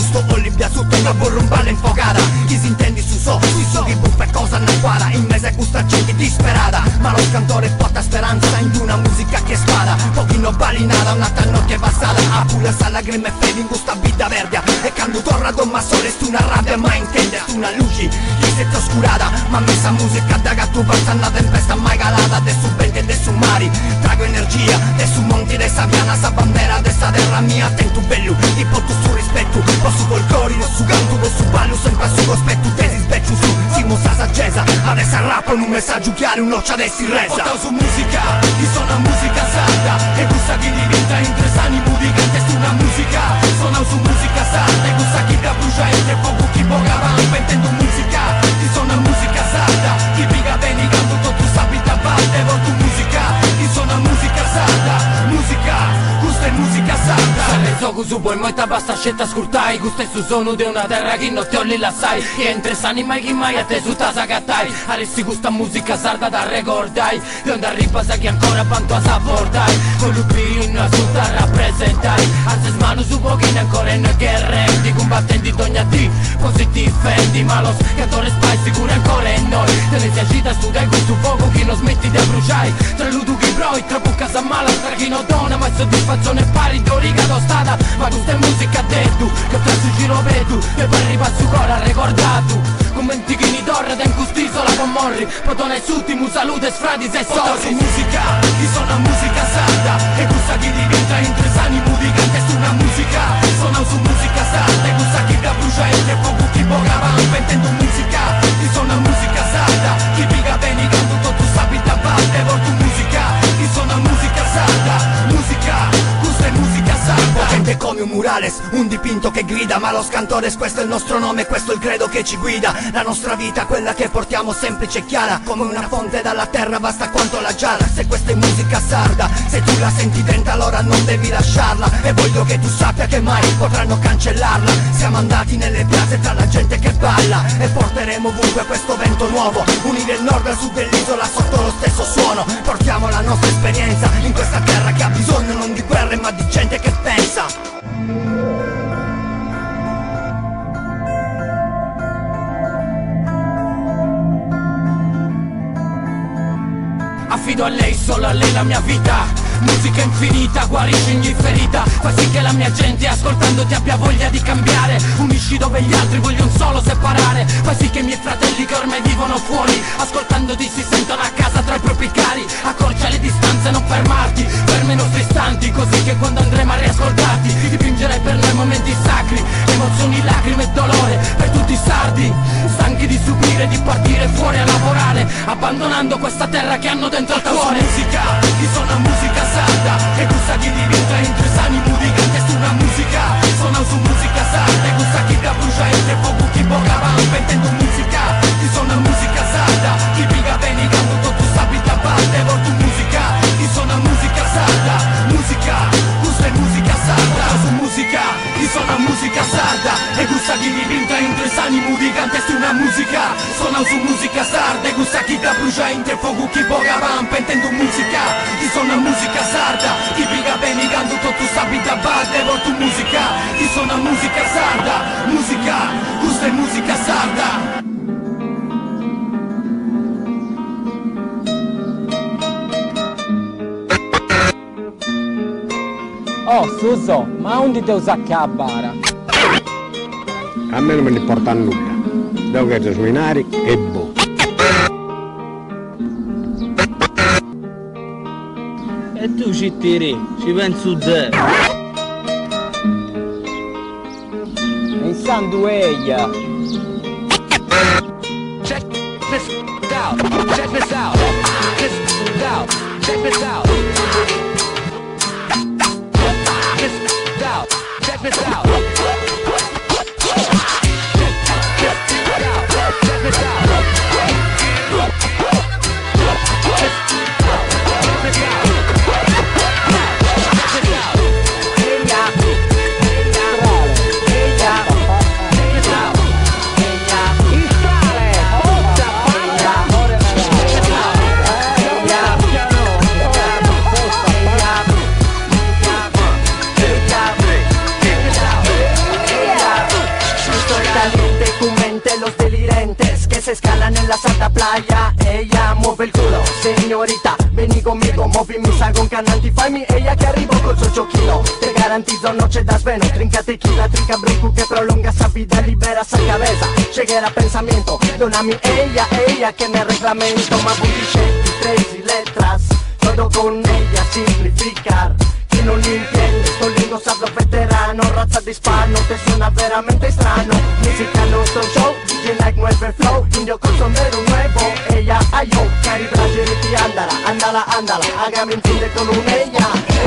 gusto Olivia sotto una borrumbale infogata. Chi si intendi su chi buffa e cosa ne guarda. In mese gusta gente disperata, ma lo cantore porta speranza in una musica che spada. Pochi non vali nada, una tanno che passata. A pula sa lacrime e fede in questa vita verdia. E quando torna con ma sole stu una rabbia, ma intende stu una luce che si è oscurata. Ma messa musica da gatto passa una tempesta mai calata. Adesso venti e adesso mari, trago energia, adesso monti de saviana, sa bandera de sta terra mia. Attento bello, ti porto su rispetto, posso col corido, su canto, su ballo, sempre su cospetto. Tesi specchio su, siamo sa saggesa, adesso rappo un messaggio chiaro, un'occia adesso in resa. Portao su musica, chi suona musica sarda, e gusta chi diventa in tre sani musica, testo una musica, suonao su musica sarda, e gusta chi da brucia e poco chi poca va, intendo musica, chi suona musica sarda, chi piga bene canto tutto sapita valte, volto musica, chi suona musica sarda, musica, questa è musica sarda. Se so su poi molta basta scelta ascoltai, questo è su sono di una terra che non ti olli la sai, che entre sani mai chi mai a te su tasa cattai, adesso questa musica sarda da ricordai, donde arriva sa che ancora quanto a saportai, con l'upino su da rappresentai, alza mano su pochino ancora in che rendi, combattenti d'ogni di, così ti difendi, ma lo scatore spai sicuro ancora in noi, te ne si agita su dai questo fuoco che non smetti di bruciare, tra ludu che broi, troppo casa mala, tra chi non dona, ma soddisfazione pari, dorica d'ostada, ma questa è musica detto, che tra su giro vedo, e poi arriva su cora ricordato, commenti che ni torre da in quest'isola con morri, potone suttimo salute sfradi se sorri. Su musica, chi suona musica sarda, e gusta chi diventa in tre sani musica, testo una musica, suona su musica sarda, e gusta chi da brucia e poco chi poca va, intendo musica, chi suona musica sarda, chi piga bene canto tutto sapita valte, volto musica, chi suona musica sarda, musica, questa è musica sarda. Potente come un murales, un dipinto che grida, ma lo scantores questo è il nostro nome, questo è il credo che ci guida, la nostra vita, quella che portiamo semplice e chiara, come una fonte dalla terra basta quanto la giara. Se questa è musica sarda, se tu la senti dentro allora non devi lasciarla, e voglio che tu sappia che mai potranno cancellarla. Siamo andati nelle piazze tra la gente che balla, e porteremo ovunque questo vento nuovo, unire il nord e il sud dell'isola sotto lo stesso suono. Portiamo la nostra esperienza in questa terra che ha bisogno non di guerre ma di gente che pensa. Affido a lei, solo a lei la mia vita, musica infinita, guarisce ogni ferita, fa sì che la mia gente ascoltandoti abbia voglia di cambiare, unisci dove gli altri vogliono solo separare, fa sì che i miei fratelli che ormai vivono fuori, ascoltandoti si sentono a casa tra i propri cari, accorcia le distanze, non fermarti, ferma i nostri istanti, così che quando andremo a riascoltarti, dipingerai per noi momenti sacri, emozioni, lacrime e dolore, per tutti i sardi, stanchi di subire, di partire fuori a lavorare, abbandonando questa terra che hanno dentro al cuore. Musica, chi suona musica sarda, e gusta chi diventa in tre sani musica, testo una musica, suona su musica sarda, e gusta chi da brucia e poco chi poca va, intendo musica, chi suona musica sarda, chi piga bene canto tutto sapita parte, volto musica, chi suona musica sarda, musica, questa è musica sarda. Su musica, chi suona musica sarda, e gusta chi diventa in tre sani musica, testo una musica, suona su musica sarda, e gusta chi da brucia in te fuoco chi poca va, intendo musica, chi suona musica sarda, chi piga bene canto tutto sapita parte, volto musica, chi suona musica sarda, musica, questa è musica sarda. Oh, Suso, ma onde te usa a bara? A me non me ne importa nulla, devo che suonare e boh. E tu ci tiri, ci penso zero. Pensando ella. Check this out, check this out, check this out, check this out. Check this out. se scala nella Santa Playa. Ella muove il culo, signorita, vieni conmigo, movimi con cananti, fammi ella che arrivo col suo giochino. Te garantizzo noche das bueno, trinca tequila, trinca brico que prolonga esa vida, libera esa cabeza, lleguera pensamiento, donami ella que me reglamento, ma bulliscetti, 13 letras, todo con ella simplificar. Chi non li entiende, sto lingo sablo veterano, razza di hispano, te suena veramente strano. Música nuestro show, DJ Nike mueve el flow, indio con sombrero nuevo, ella ayo, cari braggeriti andala, andala, andala, hágame entiende con un ella,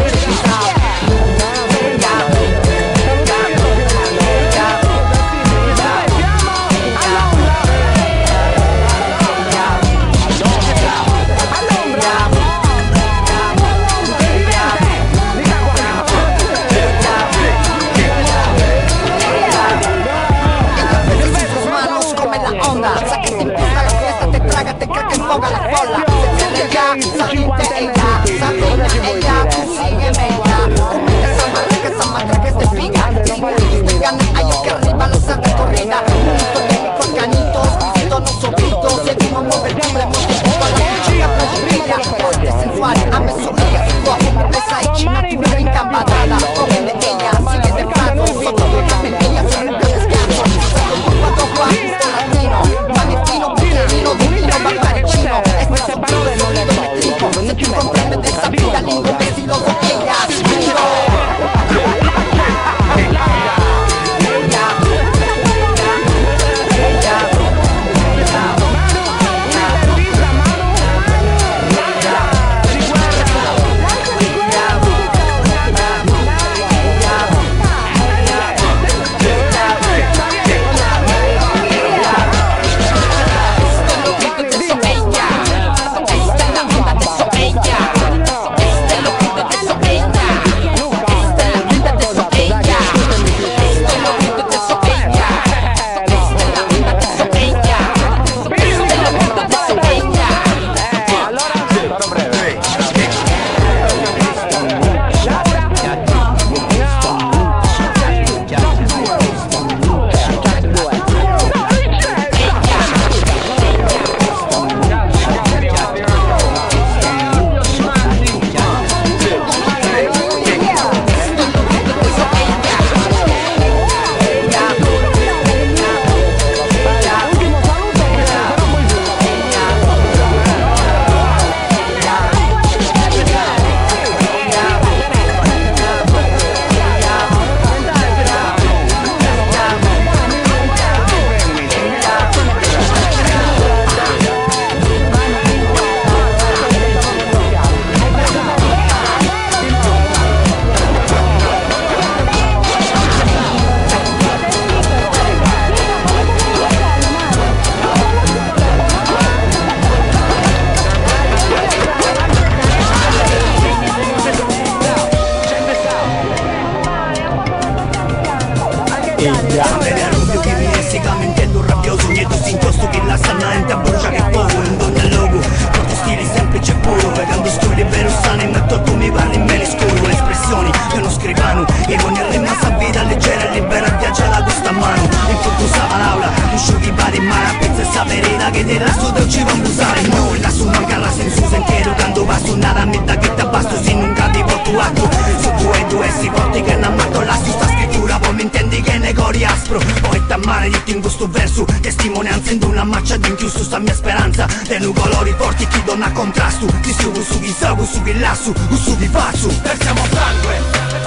in questo verso testimonianza in una marcia di inchiuso sta mia speranza dei colori forti chi dona contrasto ti sugo su chi sago su chi lasso su chi faccio versiamo sangue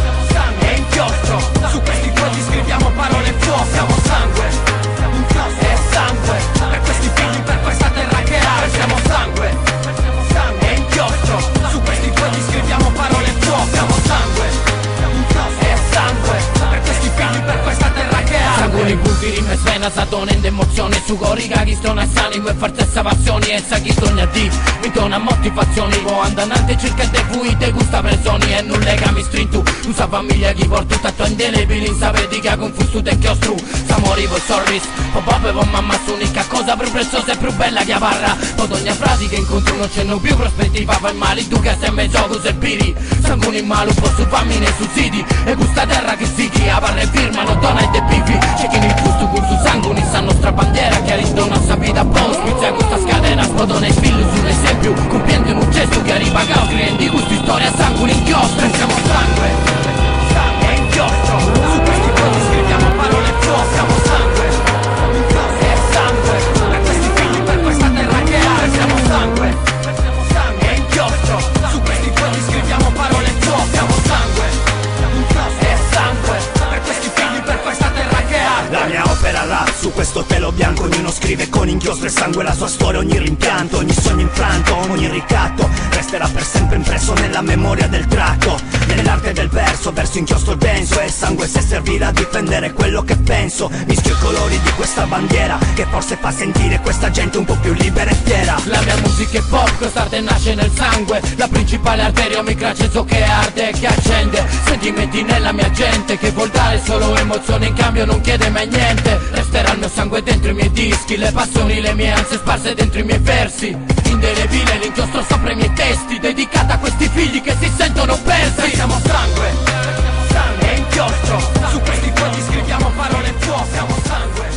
e inchiostro su questi fogli scriviamo parole fuoco siamo sangue e sangue per questi figli per questa terra che ha versiamo sangue e inchiostro su questi fogli scriviamo parole fuoco siamo sangue e sangue per questi figli per questa terra che ha sangue i punti rime svena sadonendo emozione su corica chi stona a sangue e fortezza passioni e sa chi sogna di mi dona motivazioni può andare cerca de fuite gusta persone e non legami strintu usa famiglia chi porta tutto a tua indelebili sapete che ha confuso te chiostru sa mori per sorris po papà po mamma s'unica cosa più preziosa e più bella che parra pod ogni frase che incontro non c'è più prospettiva fa male tu che sei mezzo cose piri sangue in malo posso farmi nei sussidi e questa terra che si chi a parre firma non dona e te bivi c'è chi nel gusto con su sangue sa nostra bandiera chiarito una sapida post. Spizia questa scatena, sfodone spillo sull'esempio, compiendo in un gesto che arriva a clienti gusti, storia, sangue, inchiostro. Pensiamo sangue, sangue e inchiostro. Su questi fronti scriviamo parole fuoco. Siamo sangue e sangue per questi figli, per questa terra che ha. Siamo sangue e inchiostro. Su questi fronti scriviamo parole fuoco. Siamo sangue e sangue per questi figli, per questa terra che ha. La mia opera rap su questo telo bianco, ognuno scrive con inchiostro e sangue la sua storia, ogni rimpianto, ogni sogno infranto, ogni ricatto resterà per sempre impresso nella memoria del tratto. Nell'arte del verso inchiostro denso e sangue se servirà a difendere quello che penso. Mischio i colori di questa bandiera che forse fa sentire questa gente un po' più libera e fiera. La mia musica è pop, quest'arte nasce nel sangue. La principale arteria microacceso che arde e che accende sentimenti nella mia gente, che vuol dare solo emozioni, in cambio non chiede mai niente. Resterà il mio sangue dentro i miei dischi, le passioni, le mie ansie sparse dentro i miei versi. Indelebile l'inchiostro sopra i miei testi, dedicata a questi figli che si sentono persi. Siamo sangue e inchiostro. Su questi fogli scriviamo parole fuoco. Siamo sangue